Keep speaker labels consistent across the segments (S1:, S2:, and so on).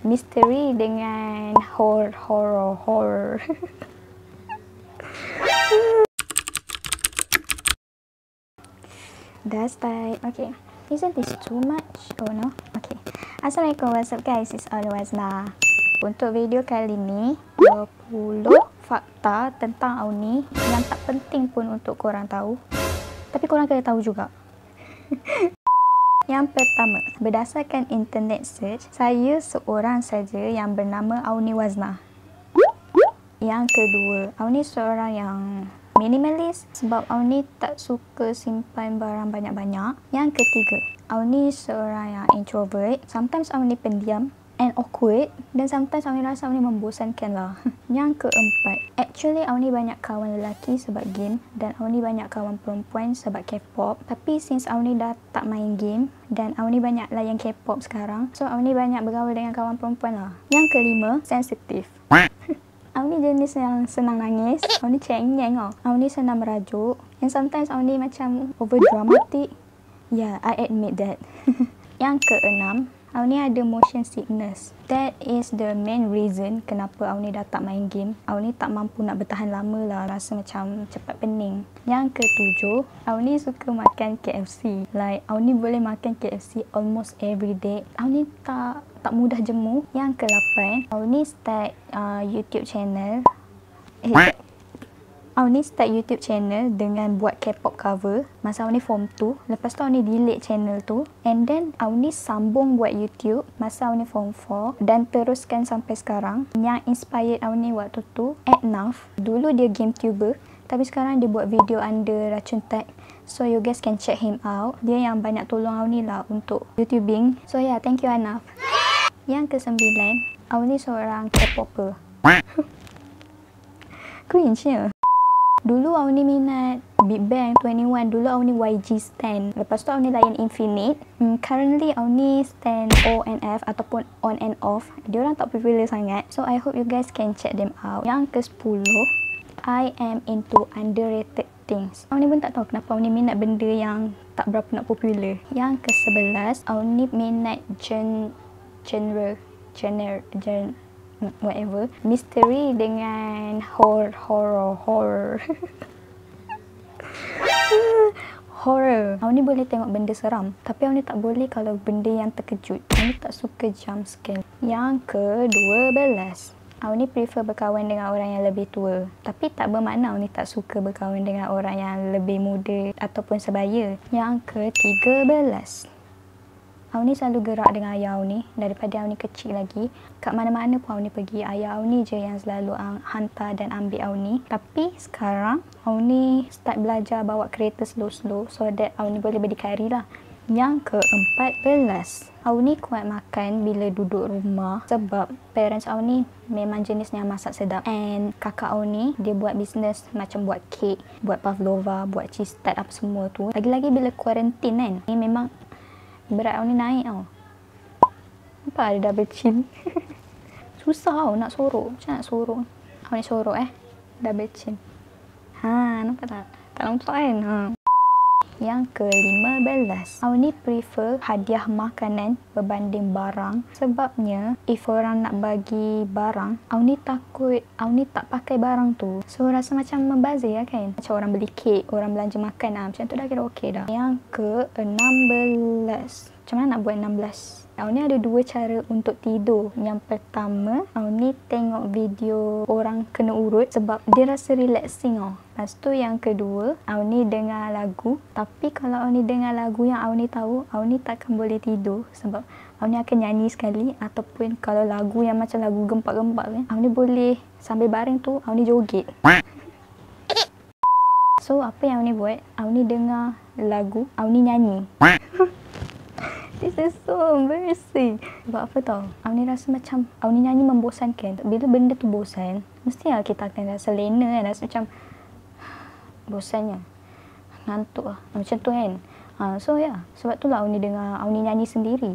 S1: misteri dengan horror. Dah start. Okay. Isn't this too much? Oh no. Okay. Assalamualaikum, what's up guys? It's Wazna. Untuk video kali ni 20 fakta tentang Auni yang tak penting pun untuk korang tahu. Tapi korang kena tahu juga. Yang pertama, berdasarkan internet search, saya seorang saja yang bernama Auni Wazna. Yang kedua, Auni seorang yang minimalis sebab Auni tak suka simpan barang banyak-banyak. Yang ketiga, Auni seorang yang introvert. Sometimes Auni pendiam and awkward, dan sometimes Auni rasa Auni membosankan lah. Yang keempat, actually Auni banyak kawan lelaki sebab game, dan Auni banyak kawan perempuan sebab K-pop. Tapi since Auni dah tak main game dan Auni banyak layan K-pop sekarang, so Auni banyak bergaul dengan kawan perempuan lah. Yang kelima, sensitif. Auni jenis yang senang nangis. Auni cengeng tau. Auni senang merajuk. And sometimes Auni macam over dramatic. Yeah, I admit that. Yang keenam, Auni ada motion sickness. That is the main reason kenapa Auni dah tak main game. Auni tak mampu nak bertahan lama lah. Rasa macam cepat pening. Yang ketujuh, Auni suka makan KFC. Like, Auni boleh makan KFC almost every day. Auni tak mudah jemu. Yang ke-8, Auni start YouTube channel. Auni start YouTube channel dengan buat K-pop cover masa Auni form 2. Lepas tu Auni delete channel tu, and then Auni sambung buat YouTube masa Auni form 4 dan teruskan sampai sekarang. Yang inspired Auni waktu tu Adnaf. Dulu dia game tuber, tapi sekarang dia buat video under Racun Tag. So you guys can check him out. Dia yang banyak tolong Auni lah untuk YouTubing. So yeah, thank you Adnaf. Yang ke-9, Auni seorang K-popper. Cringe ya. Dulu Auni minat Big Bang 21. Dulu Auni YG stan. Lepas tu Auni layan Infinite. Currently Auni stan O and F ataupun on and off. Diorang tak popular sangat. So I hope you guys can check them out. Yang ke-10, I am into underrated things. Auni pun tak tahu kenapa Auni minat benda yang tak berapa nak popular. Yang ke-11, Auni minat genre whatever, misteri dengan horror. Horror. Auni boleh tengok benda seram, tapi Auni tak boleh kalau benda yang terkejut. Auni tak suka jump scare. Yang ke-12, Auni prefer berkawan dengan orang yang lebih tua. Tapi tak bermakna Auni tak suka berkawan dengan orang yang lebih muda ataupun sebaya. Yang ke-13, Auni selalu gerak dengan ayah Auni daripada Auni kecil lagi. Kat mana-mana pun Auni pergi, ayah Auni je yang selalu hantar dan ambil Auni. Tapi sekarang Auni start belajar bawa kereta slow-slow so that Auni boleh berdikari lah. Yang ke-14, Auni kuat makan bila duduk rumah sebab parents Auni memang jenis yang masak sedap. And kakak Auni, dia buat bisnes macam buat kek, buat pavlova, buat cheese tart apa semua tu. Lagi-lagi bila kuarantin kan, ni memang berat Auni naik tau. Nampak ada double chin. Susah tau nak sorok. Macam nak sorok? Auni sorok double chin. Nampak tak? Tak nampak kan? Yang ke-15, Auni prefer hadiah makanan berbanding barang. Sebabnya, if orang nak bagi barang, Auni takut Auni tak pakai barang tu. So, rasa macam membazir lah kan? Macam orang beli kek, orang belanja makan macam tu dah kira okey dah. Yang ke-16, macam mana nak buat 16? Auni ada dua cara untuk tidur. Yang pertama, Auni tengok video orang kena urut sebab dia rasa relaxing tau. Lepas tu yang kedua, Auni dengar lagu. Tapi kalau Auni dengar lagu yang Auni tahu, Auni takkan boleh tidur sebab Auni akan nyanyi sekali. Ataupun kalau lagu yang macam lagu gempak-gempak kan, Auni boleh sambil baring tu Auni joget. So apa yang Auni buat? Auni dengar lagu, Auni nyanyi. This is so embarrassing. Sebab apa tau? Auni rasa macam Auni nyanyi membosankan. Bila benda tu bosan, mestilah kita akan rasa lena kan. Rasa macam bosannya, ngantuk lah. Macam tu kan. So yeah, sebab tu lah Auni dengar Auni nyanyi sendiri.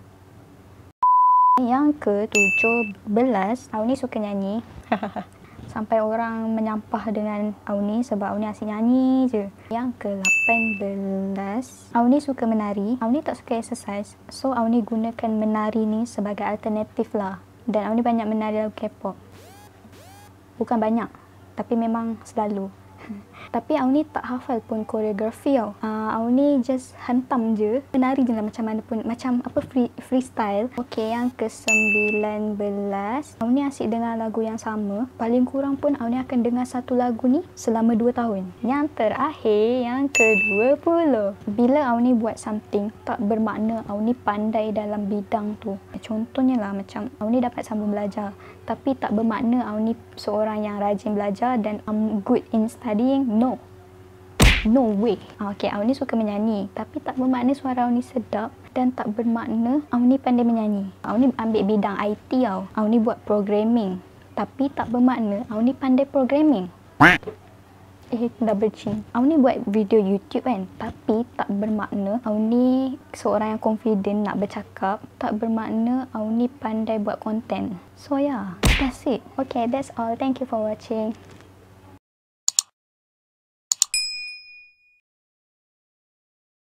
S1: Yang ke-17, Auni suka nyanyi. sampai orang menyampah dengan Auni sebab Auni asyik nyanyi je. Yang ke-18, Auni suka menari. Auni tak suka exercise, so Auni gunakan menari ni sebagai alternatif lah. Dan Auni banyak menari lagu K-pop. Bukan banyak, tapi memang selalu. Tapi Auni tak hafal pun koreografi tau. Auni just hantam je, menari je lah macam mana pun, macam apa, freestyle. Okey, yang ke-19, Auni asyik dengar lagu yang sama. Paling kurang pun Auni akan dengar satu lagu ni selama 2 tahun. Yang terakhir, yang ke-20, bila Auni buat something tak bermakna Auni pandai dalam bidang tu. Contohnya lah macam Auni dapat sambung belajar, tapi tak bermakna Auni seorang yang rajin belajar dan good in studying. No way. Okay, Auni suka menyanyi, tapi tak bermakna suara Auni sedap dan tak bermakna Auni pandai menyanyi. Auni ambil bidang IT tau. Auni buat programming, tapi tak bermakna Auni pandai programming. Double chin. Auni buat video YouTube kan, tapi tak bermakna Auni seorang yang confident nak bercakap. Tak bermakna Auni pandai buat konten. So yeah, that's it. Okay, that's all. Thank you for watching.